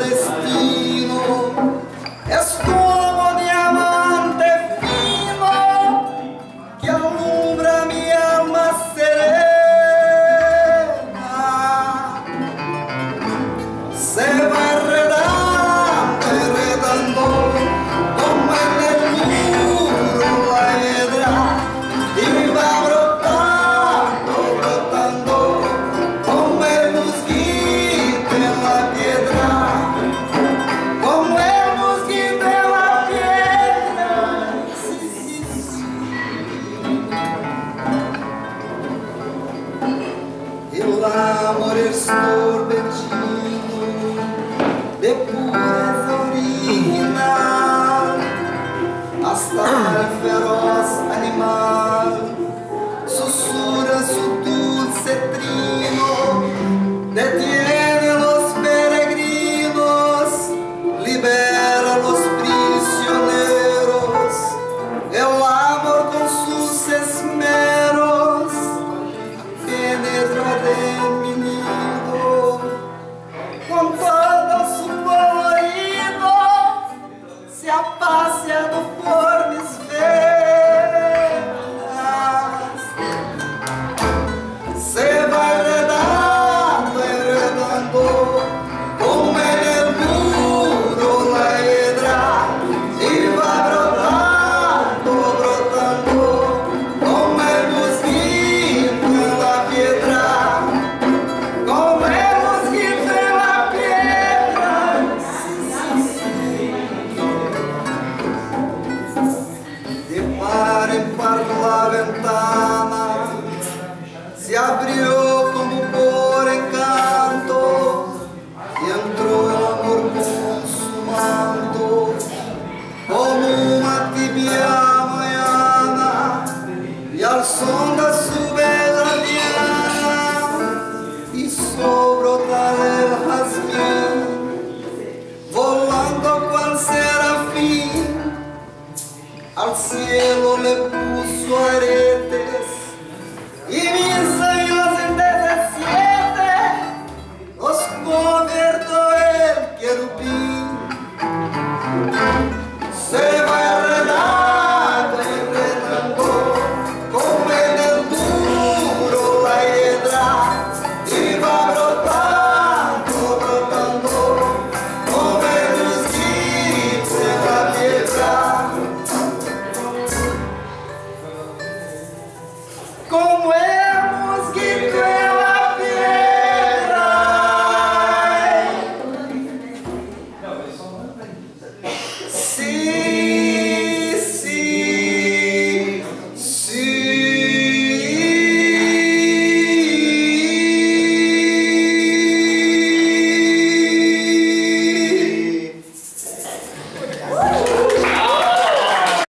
destino es como diamante fino que alumbra mi alma serena. Se va enredando, enredando como en el muro la hiedra y va brotando, brotando como el musguito en la piedra, como el musguito en la piedra. Sí, sí, sí. El amor es torbellino de pureza original, hasta el feroz animal susurra su dulce trino, detiene los peregrinos, libera los prisioneros. El amor con sus esmeros penetra de mi nido con todo su colorido, se apaseando por mis venas. Se va enredando, enredando como en el muro la hiedra y va brotando, brotando como el musguito en la piedra, como el musguito en la piedra. Sí, sí, sí. De par en par la ventana se abrió como por encanto y entró el amor consumando como una tibia mañana, y al son de su bella diana hizo brotar el jazmín, volando cual serafín, al cielo le puso aretes y mis años en 17 los convirtió el querubín.